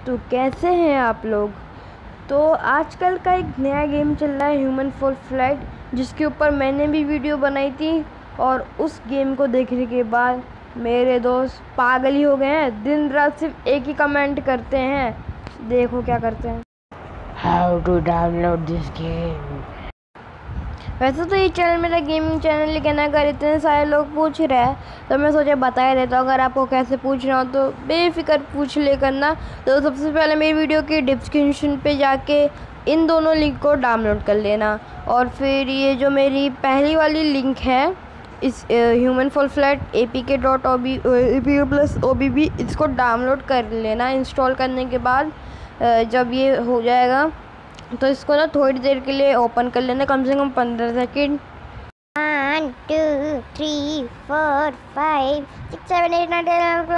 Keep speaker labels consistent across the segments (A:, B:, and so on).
A: तो कैसे हैं आप लोग। तो आजकल का एक नया गेम चल रहा है ह्यूमन फॉल फ्लैट, जिसके ऊपर मैंने भी वीडियो बनाई थी और उस गेम को देखने के बाद मेरे दोस्त पागल ही हो गए हैं। दिन रात सिर्फ एक ही कमेंट करते हैं, देखो क्या करते हैं।
B: How to download this game.
A: वैसे तो ये चैनल मेरा गेमिंग चैनल, लेकिन अगर इतने सारे लोग पूछ रहे हैं तो मैं सोचा बता ही देता हूँ। अगर आपको कैसे पूछना हो तो बेफिक्र पूछ ले करना। तो सबसे पहले मेरी वीडियो के डिस्क्रिप्शन पे जाके इन दोनों लिंक को डाउनलोड कर लेना, और फिर ये जो मेरी पहली वाली लिंक है इस ह्यूमन फॉल फ्लैट apk.obb इसको डाउनलोड कर लेना। इंस्टॉल करने के बाद जब ये हो जाएगा तो इसको ना थोड़ी देर के लिए ओपन कर लेना, कम से कम 15 सेकेंड।
B: 1 2 3 4 5 6 7 8 9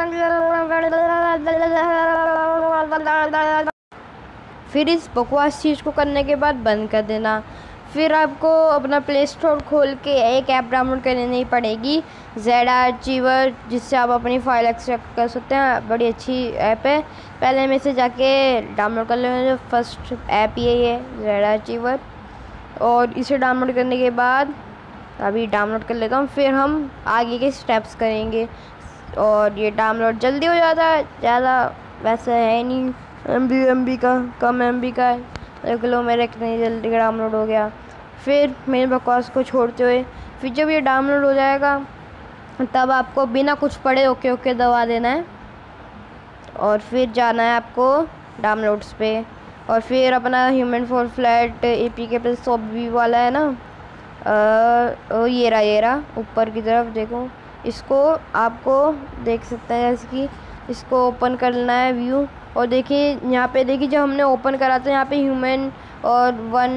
B: 10।
A: फिर इस बकवास चीज़ को करने के बाद बंद कर देना। फिर आपको अपना प्ले स्टोर खोल के एक ऐप डाउनलोड कर लेनी पड़ेगी, ZArchiver, जिससे आप अपनी फाइल एक्सट्रैक्ट कर सकते हैं। बड़ी अच्छी ऐप है, पहले में से जाके डाउनलोड कर लेना। जो फर्स्ट ऐप यही है ZArchiver, और इसे डाउनलोड करने के बाद अभी डाउनलोड कर लेता हूँ, फिर हम आगे के स्टेप्स करेंगे। और ये डाउनलोड जल्दी हो जाता है, ज़्यादा वैसे है नहीं, MB का कम MB का है। देख लो मेरा कितनी जल्दी डाउनलोड हो गया। फिर मेरे बकवास को छोड़ते हुए फिर जब ये डाउनलोड हो जाएगा तब आपको बिना कुछ पढ़े ओके दबा देना है, और फिर जाना है आपको डाउनलोड्स पे। और फिर अपना ह्यूमन फॉल फ्लैट apk.obb वाला है ना, ये रहा ऊपर की तरफ देखो, इसको आपको देख सकते हैं जैसे कि इसको ओपन करना है व्यू। और देखिए यहाँ पे, देखिए जब हमने ओपन करा तो यहाँ पे ह्यूमन और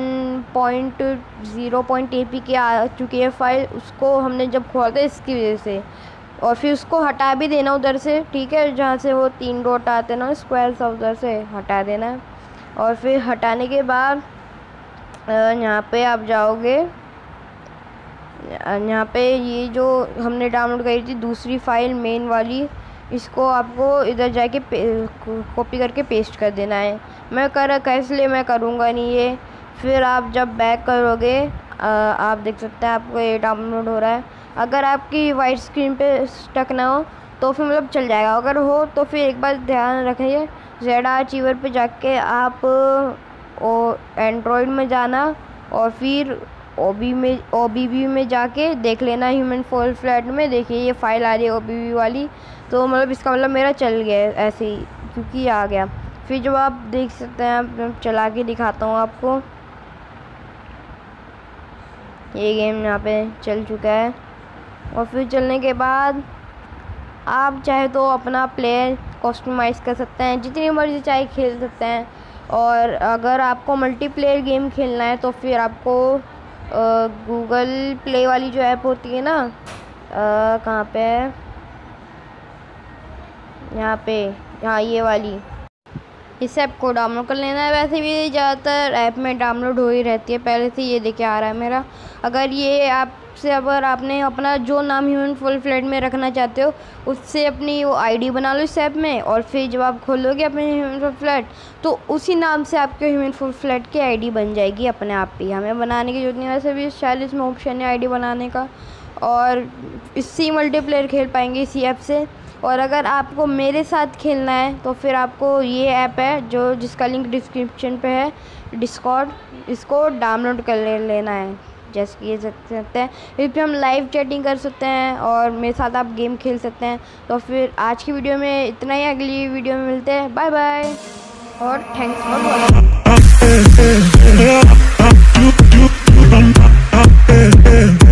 A: 1.0.apk आ चुकी है फाइल, उसको हमने जब खोला था इसकी वजह से। और फिर उसको हटा भी देना उधर से, ठीक है, जहाँ से वो 3 डॉट आते ना स्क्वायर सा, उधर से हटा देना है। और फिर हटाने के बाद यहाँ पे आप जाओगे, यहाँ पे ये जो हमने डाउनलोड करी थी दूसरी फाइल मेन वाली, इसको आपको इधर जाके कॉपी करके पेस्ट कर देना है। मैं इसलिए मैं करूँगा नहीं ये। फिर आप जब बैक करोगे आप देख सकते हैं आपको ये डाउनलोड हो रहा है। अगर आपकी वाइट स्क्रीन पे स्टक ना हो तो फिर मतलब चल जाएगा, अगर हो तो फिर एक बार ध्यान रखिए, ZArchiver पे जाके आप एंड्रॉयड में जाना, और फिर OBB में जाके देख लेना ह्यूमन फॉल फ्लैट में। देखिए ये फाइल आ रही है OBB वाली, तो मतलब इसका मतलब मेरा चल गया है ऐसे ही, क्योंकि आ गया। फिर जब आप देख सकते हैं, मैं चला के दिखाता हूँ आपको, ये गेम यहाँ पे चल चुका है। और फिर चलने के बाद आप चाहे तो अपना प्लेयर कस्टमाइज़ कर सकते हैं, जितनी मर्जी चाहे खेल सकते हैं। और अगर आपको मल्टीप्लेयर गेम खेलना है तो फिर आपको गूगल प्ले वाली जो ऐप होती है ना, कहाँ पे है, यहाँ पे, हाँ ये वाली, इस ऐप को डाउनलोड कर लेना है। वैसे भी ज़्यादातर ऐप में डाउनलोड हो ही रहती है पहले से, ये देखिए आ रहा है मेरा। अगर ये ऐप से अगर आपने अपना जो नाम ह्यूमन फॉल फ्लैट में रखना चाहते हो उससे अपनी वो ID बना लो इस ऐप में, और फिर जब आप खोलोगे अपने ह्यूमन फॉल फ्लैट तो उसी नाम से आपके ह्यूमन फॉल फ्लैट की ID बन जाएगी अपने आप ही, हमें बनाने की जरूरत नहीं। वैसे भी शायद इसमें ऑप्शन है ID बनाने का, और इससे मल्टीप्लेयर खेल पाएंगे इसी ऐप से। और अगर आपको मेरे साथ खेलना है तो फिर आपको ये ऐप है जो जिसका लिंक डिस्क्रिप्शन पे है, डिस्कॉर्ड, इसको डाउनलोड कर लेना है। जैसे कि ये सकते हैं, इस पर हम लाइव चैटिंग कर सकते हैं और मेरे साथ आप गेम खेल सकते हैं। तो फिर आज की वीडियो में इतना ही, अगली वीडियो में मिलते हैं, बाय बाय और थैंक्स फॉर वॉचिंग।